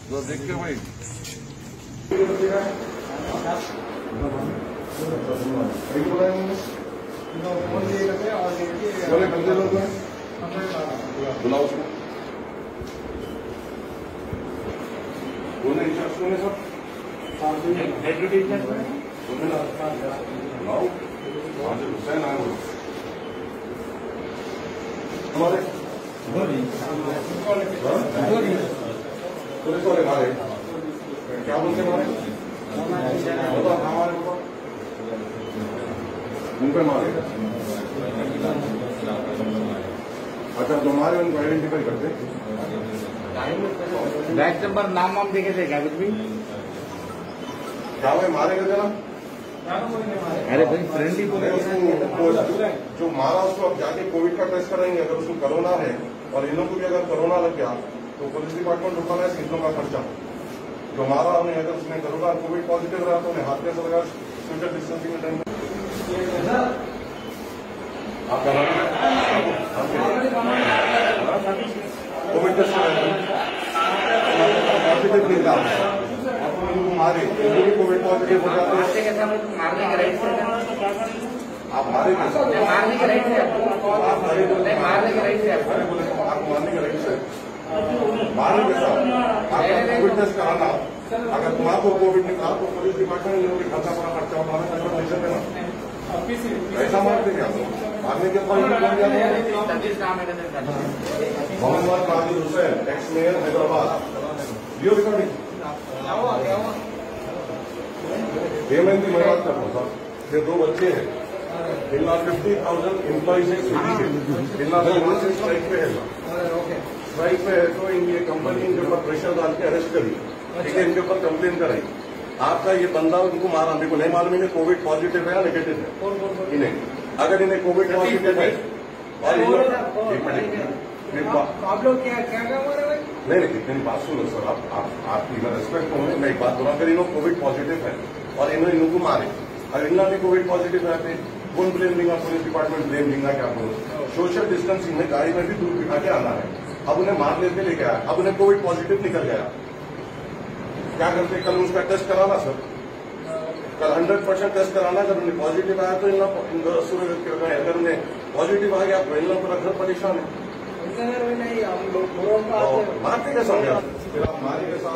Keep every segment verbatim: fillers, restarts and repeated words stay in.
तो देखते भाई बुलाओ उसको सब बुलाओ हुसैन आए हमारे पुलिस वाले मारे क्या बोलते मारे बता हमारे उन पे मारे। अच्छा जो मारे उनको आइडेंटिफाई करते बैच नंबर नाम वाम देखे थे क्या कुछ भी क्या भाई मारे गए थे ना। अरे भाई फ्रेंडली जो मारा उसको अब जाके कोविड का टेस्ट कराएंगे। अगर उसको कोरोना है और इन लोगों को भी अगर कोरोना लग गया तो पुलिस डिपार्टमेंट उठाना है इन लोगों का खर्चा। जो मारा उन्हें अगर उसने कोरोना कोविड पॉजिटिव रहा तो उन्हें हाथ में से लगा सोशल डिस्टेंसिंग में टाइम आप कोविड टेस्ट पॉजिटिव निकला आप उनको मारे भी कोविड पॉजिटिव हो जाते हैं। मारने के राइट से आप मारे मारने के राइट से मारने के राइट से आप मारने के राइट से मारने के साथ आपका कोविड टेस्ट कराना। अगर तुम्हारा को कोविड निकला तो पुलिस डिपार्टमेंट लोगों के खर्चा बड़ा खर्चा उठाना कंफर्मेशन देना। ऐसा मारते क्या मारने के बाद Mohammad Qadir Hussain ex mayor Hyderabad video recording payment की मैं बात कर रहा हूँ। ये दो बच्चे हैं इनका फिफ्टी थाउजेंड एम्प्लॉइज है इनका स्ट्राइक पे है स्ट्राइक पे है तो इनकी कंपनी इनके ऊपर प्रेशर डाल के अरेस्ट करी ठीक है। इनके ऊपर कंप्लेन कराई आपका ये बंदा उनको मारा मेरे को नहीं मालूम इन्हें कोविड पॉजिटिव है या नेगेटिव है। इन्हें अगर इन्हें कोविड पॉजिटिव है और इन लोग एक मिनट आप लोग क्या क्या काम हो रहे हैं नहीं नहीं मेरी बात सुनो सर आप आपकी मैं रेस्पेक्ट करूँ मैं एक बात बोला अगर इन लोग कोविड पॉजिटिव है और इन्होंने इनको मारे अगर इन लोगों ने कोविड पॉजिटिव है पे कौन ब्लेम लेगा पुलिस डिपार्टमेंट ब्लेम लेगा क्या बोलो। सोशल डिस्टेंसिंग में गाड़ी में भी दूर बिठा के आना है। अब उन्हें मार लेके ले गया अब उन्हें कोविड पॉजिटिव निकल गया क्या करते कल उसका टेस्ट कराना सर कल हंड्रेड परसेंट टेस्ट कराना। अगर उन्हें पॉजिटिव आया तो इन लोग अगर उन्हें पॉजिटिव आ गया तो इन लोग पूरा घर परेशान है। मारते कैसा हो गया फिर आप मारे कैसा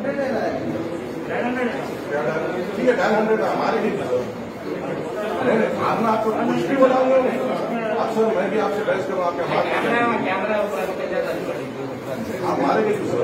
ठीक है डायल हंड्रेड हमारे नहीं मारना आपको कुछ भी बोलाऊंगा आप सर मैं भी आपसे बहस करूँ आपके आप मारे नहीं सर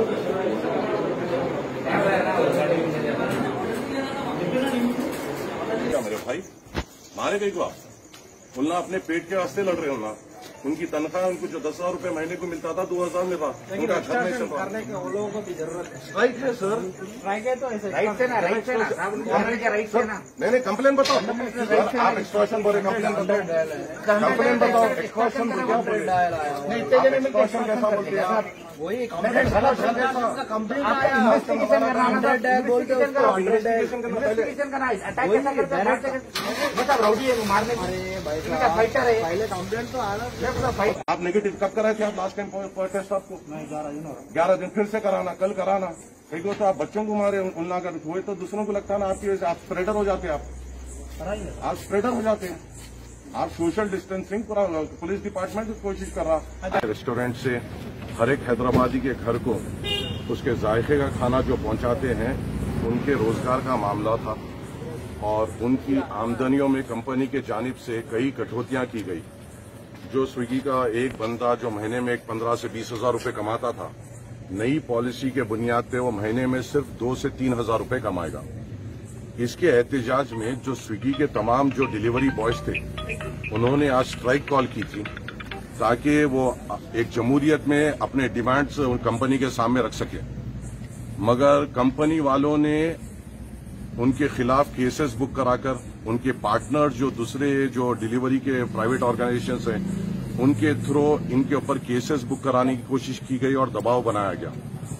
क्या मेरे भाई मारे गई को आप बोलना अपने पेट के वास्ते लड़ रहे हो ना। उनकी तनख्वाह उनको जो दस हजार रूपये महीने को मिलता था दो हजार में था उनका घर नहीं चल रहा। करने के लोगों को भी जरूरत है स्ट्राइक है सर स्ट्राइक है तो ऐसे राइट से ना राइट से ना राइट से ना नहीं नहीं कंप्लेन बताओ आप एक्सटॉर्शन बोले कंप्लेन बताओ कंप्लेन बताओ एक्सटॉर्शन नहीं इतने जने में कैसा बोलते हैं आप वही कंप्लेन कंप्लेन आया इन्वेस्टिगेशन करना बोलते हैं इन्वेस्टिगेशन करना अटैक कैसा करता है मतलब राउडी है मारने का फाइटर है पहले कंप्लेन तो आना। आप नेगेटिव कब कराए थे आप लास्ट टाइम टेस्ट आपको ग्यारह दिन फिर से कराना कल कराना कई तो आप बच्चों को मारे उन अगर हुए तो दूसरों को लगता है ना आपकी वजह से आप स्प्रेडर हो जाते हैं आप आप स्प्रेडर हो जाते हैं आप सोशल डिस्टेंसिंग पूरा पुलिस डिपार्टमेंट कोशिश कर रहा। रेस्टोरेंट से हर एक हैदराबादी के घर को उसके जायके का खाना जो पहुंचाते हैं उनके रोजगार का मामला था और उनकी आमदनियों में कंपनी के जानिब से कई कटौतियां की गई। जो स्विगी का एक बंदा जो महीने में एक पंद्रह से बीस हजार रूपये कमाता था नई पॉलिसी के बुनियाद पे वो महीने में सिर्फ दो से तीन हजार रूपये कमाएगा। इसके एहतजाज में जो स्विगी के तमाम जो डिलीवरी बॉयज थे उन्होंने आज स्ट्राइक कॉल की थी ताकि वो एक जमहूरियत में अपने डिमांड्स कंपनी के सामने रख सके। मगर कंपनी वालों ने उनके खिलाफ केसेस बुक कराकर उनके पार्टनर जो दूसरे जो डिलीवरी के प्राइवेट ऑर्गेनाइजेशंस हैं उनके थ्रू इनके ऊपर केसेस बुक कराने की कोशिश की गई और दबाव बनाया गया।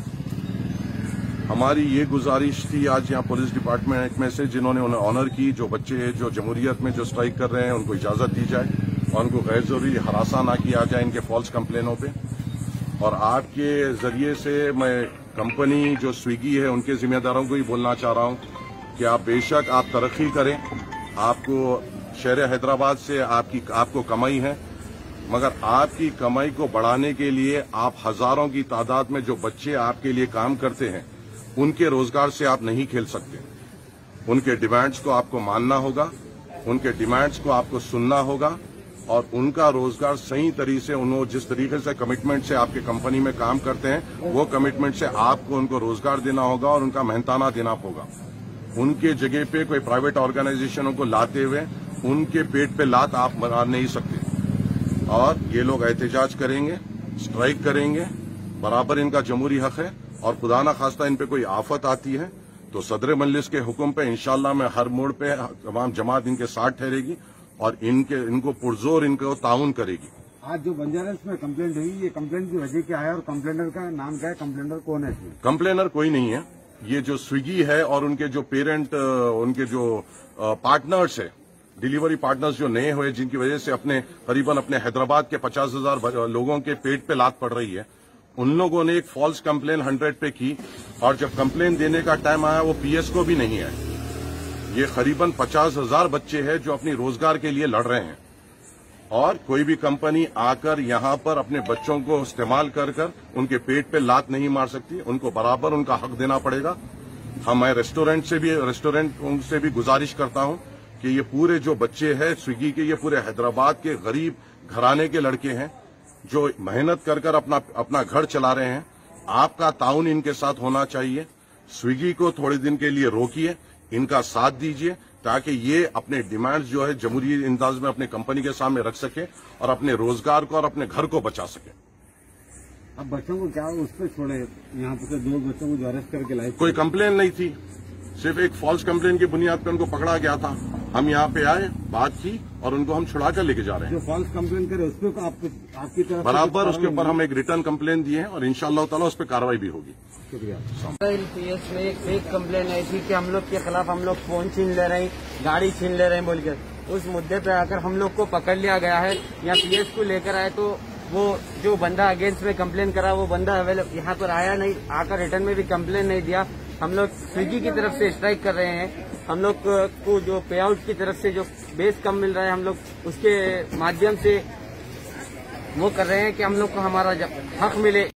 हमारी ये गुजारिश थी आज यहाँ पुलिस डिपार्टमेंट में से जिन्होंने उन्हें ऑनर की जो बच्चे जो जमहूरियत में जो स्ट्राइक कर रहे हैं उनको इजाजत दी जाए और उनको गैर जरूरी हरासा ना किया जाए इनके फॉल्स कंप्लेनों पे। और आपके जरिए से मैं कंपनी जो स्विगी है उनके जिम्मेदारों को ही बोलना चाह रहा हूं कि आप बेशक आप तरक्की करें। आपको शहर हैदराबाद से आपकी आपको कमाई है, मगर आपकी कमाई को बढ़ाने के लिए आप हजारों की तादाद में जो बच्चे आपके लिए काम करते हैं उनके रोजगार से आप नहीं खेल सकते। उनके डिमांड्स को आपको मानना होगा, उनके डिमांड्स को आपको सुनना होगा और उनका रोजगार सही तरीके से उन्होंने जिस तरीके से कमिटमेंट से आपके कंपनी में काम करते हैं वो कमिटमेंट से आपको उनको रोजगार देना होगा और उनका मेहनताना देना होगा। उनके जगह पे कोई प्राइवेट ऑर्गेनाइजेशनों को लाते हुए उनके पेट पे लात आप मार नहीं सकते। और ये लोग एहतजाज करेंगे, स्ट्राइक करेंगे, बराबर इनका जमहूरी हक है। और खुदा न खास्ता इन पे कोई आफत आती है तो सदर मजलिस के हुक्म पे इंशाल्लाह मैं हर मोड़ पे तमाम जमात इनके साथ ठहरेगी और इनके इनको पुरजोर इनको ताउन करेगी। आज जो बंजारा में कंप्लेंट हुई, ये कंप्लेंट की वजह क्या है और कंप्लेनर का नाम क्या है, कंप्लेनर कौन है इसमें? कंप्लेनर कोई नहीं है, ये जो स्विगी है और उनके जो पेरेंट उनके जो पार्टनर्स है, डिलीवरी पार्टनर्स जो नए हुए जिनकी वजह से अपने करीबन अपने हैदराबाद के पचास हजार लोगों के पेट पे लात पड़ रही है, उन लोगों ने एक फॉल्स कंप्लेन हंड्रेड पे की और जब कंप्लेन देने का टाइम आया वो पीएस को भी नहीं आए। ये करीबन पचास हजार बच्चे हैं जो अपनी रोजगार के लिए लड़ रहे हैं और कोई भी कंपनी आकर यहां पर अपने बच्चों को इस्तेमाल कर कर उनके पेट पे लात नहीं मार सकती। उनको बराबर उनका हक देना पड़ेगा। हम मैं रेस्टोरेंट से भी रेस्टोरेंट उनसे भी गुजारिश करता हूं कि ये पूरे जो बच्चे हैं स्विगी के, ये पूरे हैदराबाद के गरीब घराने के लड़के हैं जो मेहनत कर कर अपना अपना घर चला रहे हैं। आपका ताउन इनके साथ होना चाहिए। स्विगी को थोड़े दिन के लिए रोकिए, इनका साथ दीजिए ताकि ये अपने डिमांड्स जो है जमहूरी अंदाज में अपने कंपनी के सामने रख सके और अपने रोजगार को और अपने घर को बचा सके। अब बच्चों को क्या उस पर छोड़े? यहाँ पे दो बच्चों को जो अरेस्ट करके लाए, कोई कंप्लेन नहीं थी, सिर्फ एक फॉल्स कंप्लेन की बुनियाद पर उनको पकड़ा गया था। हम यहाँ पे आए, बात की और उनको हम छुड़ा कर लेके जा रहे हैं। जो फॉल्स कंप्लेन करे उस पर आप, आपकी तरफ बराबर उसके ऊपर हम एक रिटर्न कंप्लेन दिए हैं और इंशाअल्लाह ताला उस पर कार्रवाई भी होगी। शुक्रिया। पीएस में एक फेक कंप्लेन आई थी कि हम लोग के खिलाफ हम लोग फोन छीन ले रहे हैं, गाड़ी छीन ले रहे हैं बोलकर, उस मुद्दे पे आकर हम लोग को पकड़ लिया गया है। यहाँ पीएस को लेकर आए तो वो जो बंदा अगेंस्ट में कंप्लेन करा वो बंदा अवेलेबल यहाँ पर आया नहीं, आकर रिटर्न में भी कंप्लेन नहीं दिया। हम लोग स्विगी की तरफ से स्ट्राइक कर रहे हैं। हम लोग को जो पे आउट की तरफ से जो बेस कम मिल रहा है हम लोग उसके माध्यम से वो कर रहे हैं कि हम लोग को हमारा हक मिले।